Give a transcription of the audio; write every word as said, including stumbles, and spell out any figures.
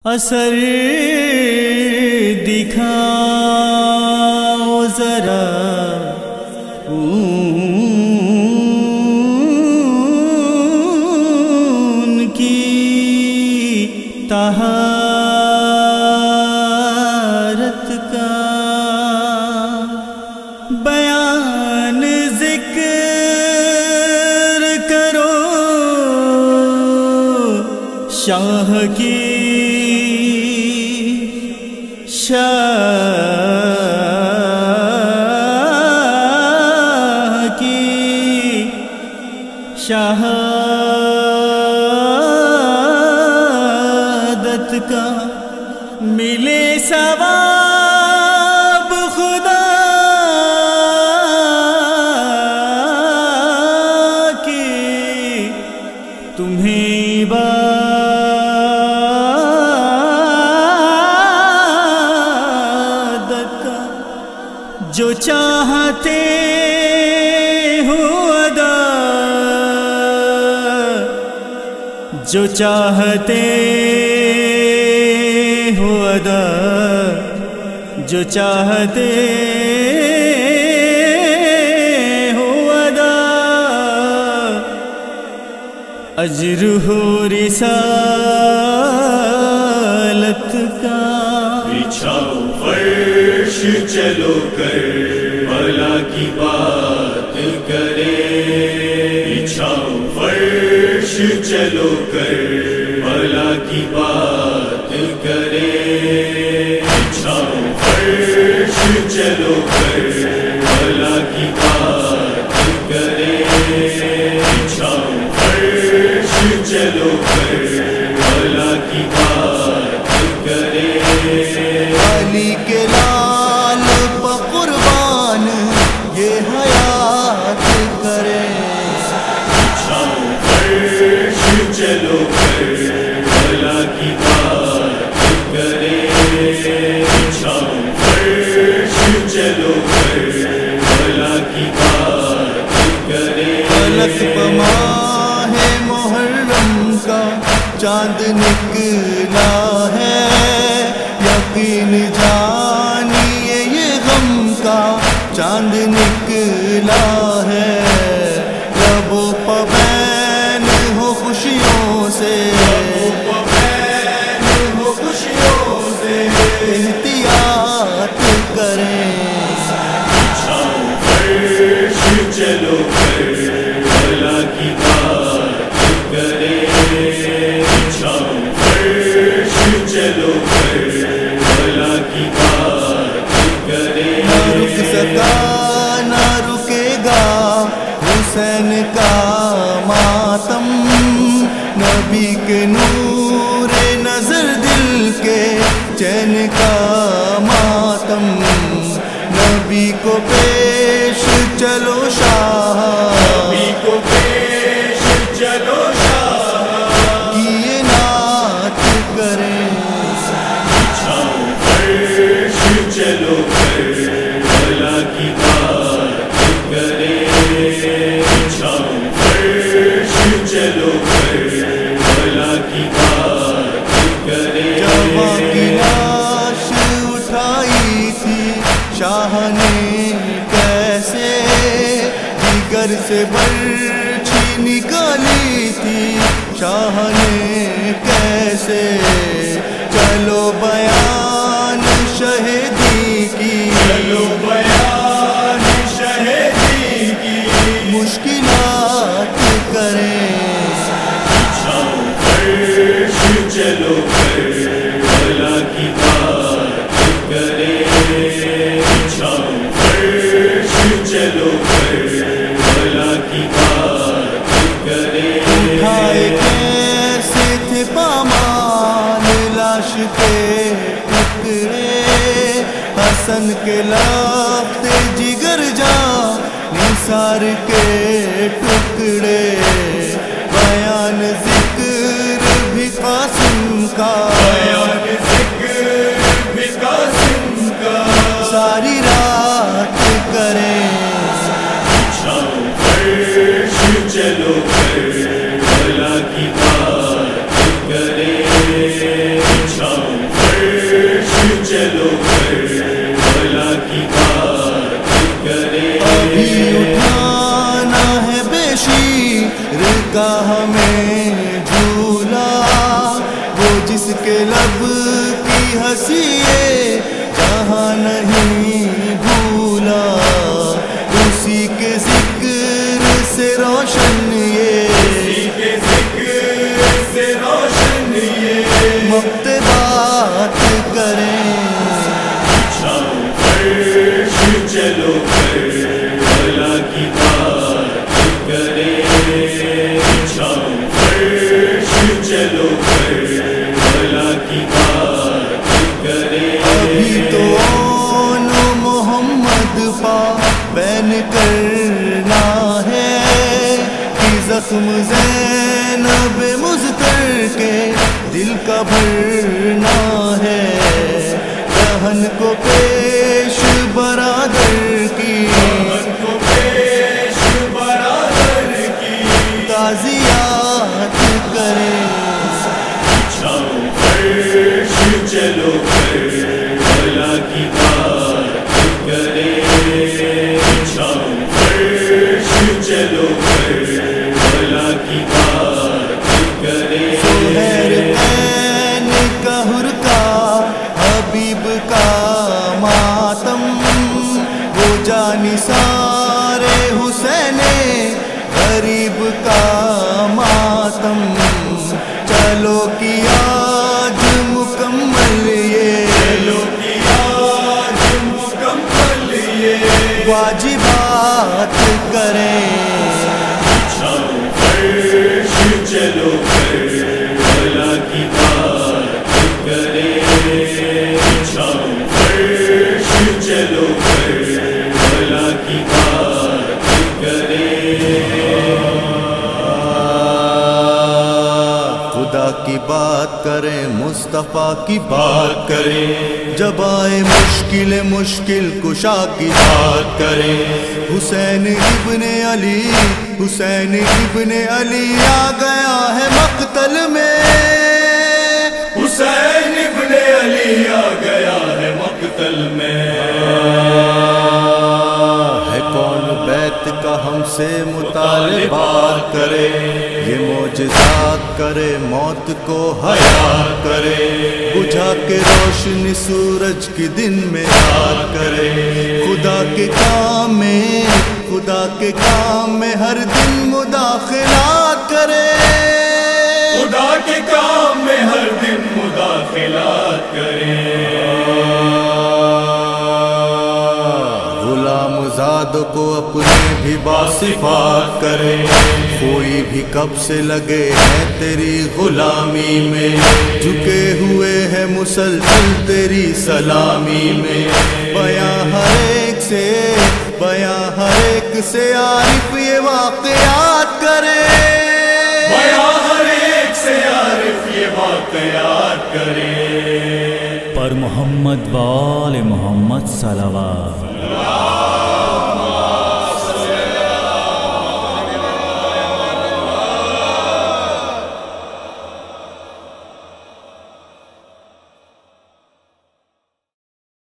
اثر دکھاؤ ذرا ان کی طہارت کا بیان ذکر کرو شاہ کی شاہ کی شہادت کا ملے ثواب خدا کی تمہیں جو چاہتے ہو ادا جو چاہتے ہو ادا جو چاہتے ہو ادا اجر ہو رسالت کا بچھاؤ فرش چلو کر بھلا کی بات کرے بچھاؤ فرش چلو کر بھلا کی بات کرے بچھاؤ فرش چلو کر بھلا کی بات کرے بچھاؤ فرش چلو کر بھلا کی بات کرے علی کے لال پہ قربان یہ حیات کرے بچھاؤ فرش چلو کر بھلا کی بات کرے بچھاؤ فرش چلو کر بھلا کی بات کرے فلک پہ ماہ محرم کا چاند نکلا ہے یقین جانیے یہ غم کا چاند نکلا ہے لبوں پہ بین ہو خوشیوں سے ہو خوشیوں سے احتیاط کریں بچھاؤ فرش چلو کر بھلا کی بات کرے بچھاؤ فرش چلو کر بھلا کی بات کرے نہ رک سکا نہ رکے گا حسین کا ماتم نبی کے نور نظر دل کے چین کا ماتم نبی کو پیش چلو شاہ نبی کو پیش چلو شاہ کیے نعت کریں بچھاؤ فرش چلو کر بھلا کی بات کرے بچھاؤ فرش چلو کر بھلا کی بات کرے جوان کی لاش اٹھائی تھی شاہ نے کیسے جگر سے برچھی نکالی تھی شاہ نے کیسے چلو بیان شہیدی کی چلو بیان شہیدی کی مشکلات کریں بچھاؤ فرش چلو کر بھلا کی بات کرے بچھاؤ فرش چلو کر بھلا کی بات کرے اٹھائے کیسے تھے پامان لاش کے ٹکڑے حسن کے لاتے جگر جا نثار کے ٹکڑے بیان ذکر بھی قاسم کا بیان ذکر بھی قاسم کا ساری رات کریں بچھاؤ فرش چلو کر بھلا کی بات کرے بچھاؤ چلو کربلا کی بات کریں ابھی اٹھانا ہے بے شیر کا ہمیں جھولا وہ جس کے لب کی ہنسی جہاں نہیں بھولا اسی کے ذکر سے روشن یہ اسی کے ذکر سے روشن یہ وقت بات کریں چھاؤ فرش چلو کربلا کی بات کریں چھاؤ فرش چلو کربلا کی بات کریں ابھی تو آن محمد پا بین کرنا ہے کہ زخم زینب مضطر کے دل کا بھرنا ہے دہن کو پیش برادر کی کو پیش برادر کی تعزیات کریں چھاؤ فرش چلو کربلا کی بات کریں چھاؤ فرش چلو کربلا کی بات کریں سہر عین کا حرکا حبیب کا ماتم وہ جانی سارے حسین غریب کا ماتم چلو کی آج مکمل یہ چلو کی آج مکمل یہ واجبات کریں چھاؤ فرش چلو کربلا کی بات کریں چھاؤ فرش چلو کربلا کی بات کریں خدا کی بات کریں مصطفیٰ کی بات کریں جب آئے مشکل مشکل کشا کی بات کریں حسین ابن علی حسین ابن علی آ گیا ہے مقتل میں حسین ابن علی آ گیا ہے مقتل میں ہے کون بیت کا ہم سے مطالبات کرے یہ معجزات کرے موت کو حیات کرے بجھا کے روشنی سورج کی دن میں رات کرے خدا کے کام میں خدا کے کام میں ہر دن مداخلات کرے خدا کے کام میں ہر دن مداخلات کریں غلام زاد کو اپنے بھی باصفات کرے کوئی بھی کب سے لگے ہیں تیری غلامی میں جھکے ہوئے ہیں مسلسل تیری سلامی میں بیاں ہر ایک سے بیاں ہر ایک سے عارف یہ واقعات کرے بیاں ہر ایک سے عارف یہ واقعات کرے پر محمد وآل محمد صلوات